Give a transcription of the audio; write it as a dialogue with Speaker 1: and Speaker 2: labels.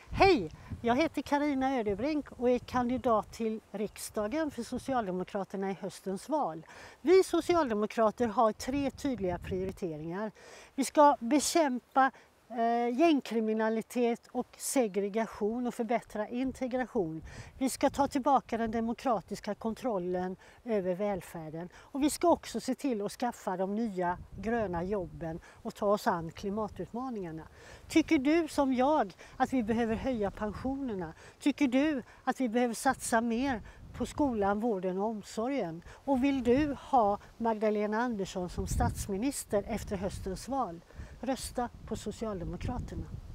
Speaker 1: Hej! Jag heter Carina Ödebrink och är kandidat till riksdagen för Socialdemokraterna i höstens val. Vi socialdemokrater har 3 tydliga prioriteringar. Vi ska bekämpa gängkriminalitet och segregation och förbättra integration. Vi ska ta tillbaka den demokratiska kontrollen över välfärden. Och vi ska också se till att skaffa de nya gröna jobben och ta oss an klimatutmaningarna. Tycker du som jag att vi behöver höja pensionerna? Tycker du att vi behöver satsa mer på skolan, vården och omsorgen? Och vill du ha Magdalena Andersson som statsminister efter höstens val? Rösta på Socialdemokraterna.